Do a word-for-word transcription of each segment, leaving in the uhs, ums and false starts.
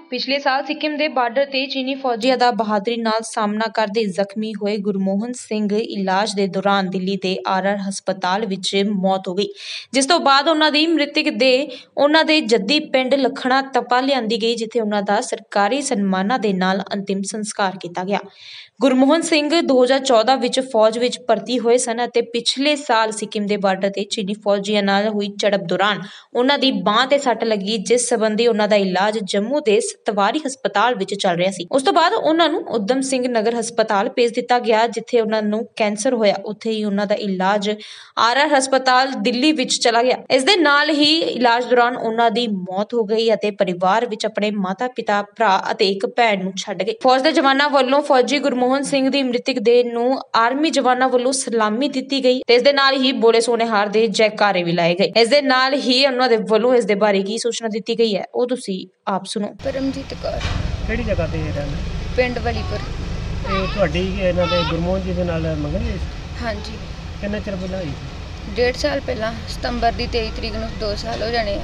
पिछले साल सिक्किम के बार्डर ते चीनी फौजियां दा बहादुरी नाल सामना करदे जख्मी होए गुरमोहन सिंह इलाज दे दौरान दिल्ली दे आर आर हस्पताल विच मौत हो गई, जिस तो बाद उन्हां दी मृतक दे उन्हां दे जद्दी पिंड लखना तपा लियांदी गई, जिथे उन्हां दा सरकारी सन्मानां दे नाल अंतिम संस्कार किया गया। गुरमोहन सिंह दो हज़ार चौदह विच फौज विच भर्ती होए सन अते पिछले साल सिक्किम दे बार्डर ते चीनी फौजियां नाल हुई झड़प दौरान उन्हां दी बांह ते सट लगी, जिस संबंधी उन्हां दा इलाज जम्मू दे सतवारी हस्पताल विच चल रहा सी। उस तो बाद उन्हां नूं उधम सिंह नगर हस्पताल भेज दिता गया, जिथे उन्हां नूं कैंसर होया। उत्थे ही उन्हां दा इलाज आर आर हस्पताल दिल्ली विच चला गया। इस दे नाल ही इलाज दौरान उन्हां दी मौत हो गई अते परिवार विच अपने माता पिता भरा अते एक भैन नूं छड्ड गए। फौज दे जवानां वल्लों फौजी गुरमोहन सिंह दी मृतक देह नूं आर्मी जवानां वल्लों सलामी दित्ती गई ते इस दे नाल ही बोले सोने हार दे जयकारे भी लाए गए। इस दे नाल ही उन्हां दे वल्लों इस दे बारे की सूचना दित्ती गई है, ਉਹ ਤੁਸੀਂ ਆਪ ਸੁਣੋ। परमजीत कौर ਕਿਹੜੀ ਜਗ੍ਹਾ ਤੇ ਰਹਿੰਦੇ? ਪਿੰਡ ਵਲੀਪੁਰ। ਤੇ ਤੁਹਾਡੀ ਇਹਨਾਂ ਦੇ ਗੁਰਮੋਹਨ ਜੀ ਦੇ ਨਾਲ ਮੰਗਣੀ ਹੋਈ ਸੀ? ਹਾਂਜੀ, ਕਿੰਨੇ ਚਿਰ ਪਹਿਲਾਂ ਹੋਈ? डेढ़ साल ਪਹਿਲਾਂ ਸਤੰਬਰ ਦੀ तेईस ਤਰੀਕ ਨੂੰ दो ਸਾਲ ਹੋ ਜਾਣੇ ਆ।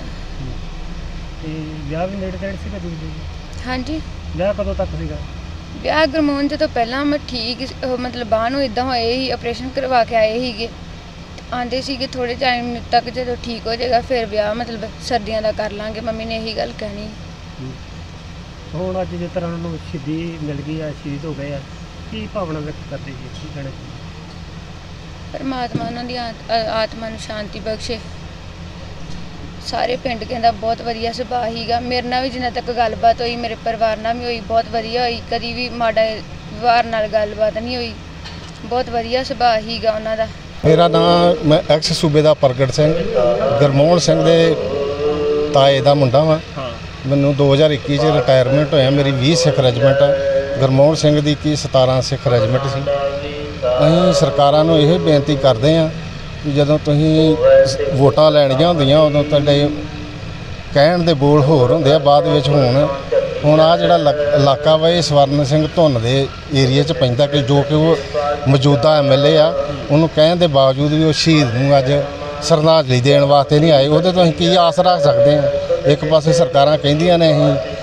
ਤੇ ਵਿਆਹ ਵੀ ਨੇੜੇ ਤੇੜੇ ਸੀਗਾ ਜੀ? ਹਾਂਜੀ, ਵਿਆਹ ਕਦੋਂ ਤੱਕ ਸੀਗਾ? ਵਿਆਹ ਗੁਰਮੋਹਨ ਜੀ ਤੋਂ ਪਹਿਲਾਂ ਮੈਂ ਠੀਕ ਉਹ ਮਤਲਬ ਬਾਂਹ ਨੂੰ ਇਦਾਂ ਹੋਏ ਹੀ ਆਪਰੇਸ਼ਨ ਕਰਵਾ ਕੇ ਆਏ ਸੀਗੇ, ਆਂਦੇ ਸੀਗੇ ਥੋੜੇ ਟਾਈਮ ਤੱਕ ਜਦੋਂ ਠੀਕ ਹੋ ਜਾਏਗਾ ਫਿਰ ਵਿਆਹ ਮਤਲਬ ਸਰਦੀਆਂ ਦਾ ਕਰ ਲਾਂਗੇ। ਮੰਮੀ ਨੇ ਇਹੀ ਗੱਲ ਕਹਿਣੀ। ਹੁਣ ਅੱਜ ਜਿਸ ਤਰ੍ਹਾਂ ਉਹਨੂੰ ਸ਼ਹੀਦੀ ਮਿਲ ਗਈ ਆ, ਸ਼ਹੀਦ ਹੋ ਗਏ ਆ, ਕੀ ਭਾਵਨਾ ਵਿਅਕਤ ਕਰਦੇ ਜੀ? ਕੀ ਕਹਿਣਾ ਚਾਹੀਦਾ? ਪਰਮਾਤਮਾ ਉਹਨਾਂ ਦੀ ਆਤ- ਆਤਮਾ ਨੂੰ ਸ਼ਾਂਤੀ ਬਖਸ਼ੇ। ਸਾਰੇ ਪਿੰਡ ਕਹਿੰਦਾ ਬਹੁਤ ਵਧੀਆ ਸੁਭਾਅ ਸੀਗਾ। ਮੇਰੇ ਨਾਲ ਵੀ ਜਿੰਨਾ ਤੱਕ ਗੱਲਬਾਤ ਹੋਈ, ਮੇਰੇ ਪਰਿਵਾਰ ਨਾਲ ਵੀ ਹੋਈ, ਬਹੁਤ ਵਧੀਆ ਹੋਈ। ਕਦੀ ਵੀ ਮਾੜਾ ਵਿਵਹਾਰ ਨਾਲ ਗੱਲਬਾਤ ਨਹੀਂ ਹੋਈ। ਬਹੁਤ ਵਧੀਆ ਸੁਭਾਅ ਸੀਗਾ ਉਹਨਾਂ ਦਾ। मेरा नाम मैं एक्स सूबे का प्रगट सिंह गुरमोहन सिंह के ताए का मुंडा वा। मैनू दो हज़ार इक्की च रिटायरमेंट होया। मेरी बीस सिख रेजिमेंट गुरमोहन सिंह की इक्की सतारह सिख रेजिमेंट सी। असीं सरकारां नूं यह बेनती करते हैं कि जदों तुसीं वोटां लैणियां होंदियां उदों तुहाडे कहण दे बोल होर हुंदे आ, बाद विच होण ਹੁਣ ਆ ਜਿਹੜਾ ਇਲਾਕਾ ਵਾ ਇਹ ਸਵਰਨ ਸਿੰਘ ਧੁੰਨ ਦੇ ਏਰੀਏ 'ਚ ਪੈਂਦਾ, ਕਿ ਜੋ ਕਿ ਉਹ ਮੌਜੂਦਾ ਐਮ ਐਲ ਏ ਆ। ਉਹਨੂੰ ਕਹਿਣ ਦੇ ਬਾਵਜੂਦ ਵੀ ਉਹ ਸ਼ਹੀਦ ਨੂੰ ਅੱਜ ਸ਼ਰਧਾਂਜਲੀ ਦੇਣ ਵਾਸਤੇ ਨਹੀਂ ਆਏ। ਉਹਦੇ ਤੋਂ ਅਸੀਂ ਕੀ ਆਸ ਰੱਖ ਸਕਦੇ ਹਾਂ? ਇੱਕ ਪਾਸੇ ਸਰਕਾਰਾਂ ਕਹਿੰਦੀਆਂ ਨੇ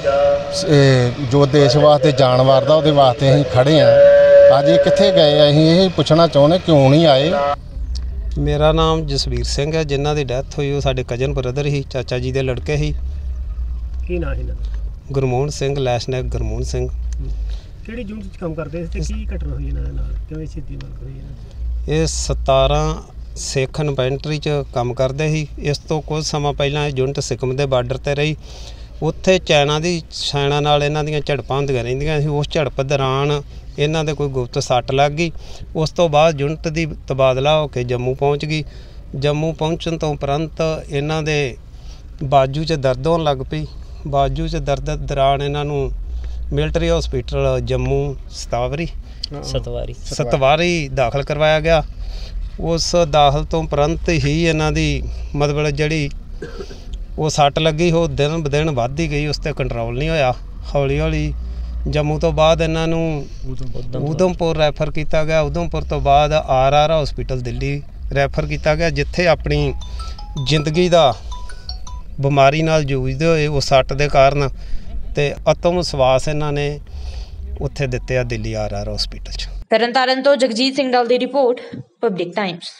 ਅਸੀਂ ਜੋ ਦੇਸ਼ ਵਾਸਤੇ ਜਾਨ ਵਾਰਦਾ ਉਹਦੇ ਵਾਸਤੇ ਅਸੀਂ ਖੜ੍ਹੇ ਹਾਂ। ਅੱਜ ਇਹ ਕਿੱਥੇ ਗਏ ਆ? ਅਸੀਂ ਇਹ ਪੁੱਛਣਾ ਚਾਹੁੰਦੇ ਕਿਉਂ ਨਹੀਂ ਆਏ। ਮੇਰਾ ਨਾਮ ਜਸਵੀਰ ਸਿੰਘ ਹੈ। ਜਿਨ੍ਹਾਂ ਦੀ ਡੈਥ ਹੋਈ ਉਹ ਸਾਡੇ ਕਜ਼ਨ ਬ੍ਰਦਰ ਹੀ, ਚਾਚਾ ਜੀ ਦੇ ਲੜਕੇ ਹੀ। ਕੀ ਨਾਂ ਸੀ? ਗੁਰਮੋਹਨ ਸਿੰਘ, ਲੈਸਨੈਕ ਗੁਰਮੋਹਨ ਸਿੰਘ। ਕਿਹੜੀ ਯੂਨਿਟ 'ਚ ਕੰਮ ਕਰਦੇ ਸੀ ਤੇ ਕੀ ਘਟਨਾ ਹੋਈ ਇਹਨਾਂ ਦੇ ਨਾਲ? ਕਿਵੇਂ ਸ਼ਹੀਦੀ ਮਿਲ ਗਈ ਇਹਨਾਂ ਦੀ? ਇਹ ਸਤਾਰਾਂ ਸਿੱਖ ਇਨਫੈਂਟਰੀ 'ਚ ਕੰਮ ਕਰਦੇ ਸੀ। ਇਸ ਤੋਂ ਕੁਝ ਸਮਾਂ ਪਹਿਲਾਂ ਇਹ ਯੂਨਿਟ ਸਿੱਕਮ ਦੇ ਬਾਰਡਰ 'ਤੇ ਰਹੀ। ਉੱਥੇ ਚਾਈਨਾ ਦੀ ਸੈਨਾ ਨਾਲ ਇਹਨਾਂ ਦੀਆਂ ਝੜਪਾਂ ਹੁੰਦੀਆਂ ਰਹਿੰਦੀਆਂ ਸੀ। ਉਸ ਝੜਪ ਦੌਰਾਨ ਇਹਨਾਂ ਦੇ ਕੋਈ ਗੁਪਤ ਸੱਟ ਲੱਗ ਗਈ। ਉਸ ਤੋਂ ਬਾਅਦ ਯੂਨਿਟ ਦੀ ਤਬਾਦਲਾ ਹੋ ਕੇ ਜੰਮੂ ਪਹੁੰਚ ਗਈ। ਜੰਮੂ ਪਹੁੰਚਣ ਤੋਂ ਉਪਰੰਤ ਇਹਨਾਂ ਦੇ ਬਾਜੂ 'ਚ ਦਰਦ ਹੋਣ ਲੱਗ ਪਈ। ਬਾਜੂ 'ਚ ਦਰਦ ਦੌਰਾਨ ਇਹਨਾਂ ਨੂੰ ਮਿਲਟਰੀ ਹਸਪੀਟਲ ਜੰਮੂ ਸਤਾਵਰੀ ਸਤਵਾਰੀ ਸਤਵਾਰੀ ਦਾਖਲ ਕਰਵਾਇਆ ਗਿਆ। ਉਸ ਦਾਖਲ ਤੋਂ ਉਪਰੰਤ ਹੀ ਇਹਨਾਂ ਦੀ ਮਤਲਬ ਜਿਹੜੀ ਉਹ ਸੱਟ ਲੱਗੀ ਉਹ ਦਿਨ ਬ ਦਿਨ ਵੱਧਦੀ ਗਈ। ਉਸ 'ਤੇ ਕੰਟਰੋਲ ਨਹੀਂ ਹੋਇਆ। ਹੌਲੀ ਹੌਲੀ ਜੰਮੂ ਤੋਂ ਬਾਅਦ ਇਹਨਾਂ ਨੂੰ ਉਧਮਪੁਰ ਰੈਫਰ ਕੀਤਾ ਗਿਆ। ਉਧਮਪੁਰ ਤੋਂ ਬਾਅਦ R R hospital Delhi refer ਕੀਤਾ ਗਿਆ, ਜਿੱਥੇ ਆਪਣੀ ਜ਼ਿੰਦਗੀ ਦਾ ਬਿਮਾਰੀ ਨਾਲ ਜੂਝਦੇ ਹੋਏ ਉਹ ਸੱਟ ਦੇ ਕਾਰਨ ਤੇ ਆਤਮ ਵਿਸ਼ਵਾਸ ਇਹਨਾਂ ਨੇ ਉੱਥੇ ਦਿੱਤੇ ਆ ਦਿੱਲੀ ਆਰ ਆਰ ਹਸਪੀਟਲ 'ਚ। ਤਰਨਤਾਰਨ ਤੋਂ ਜਗਜੀਤ ਸਿੰਘ ਡੱਲ ਦੀ ਰਿਪੋਰਟ, ਪਬਲਿਕ ਟਾਈਮਸ।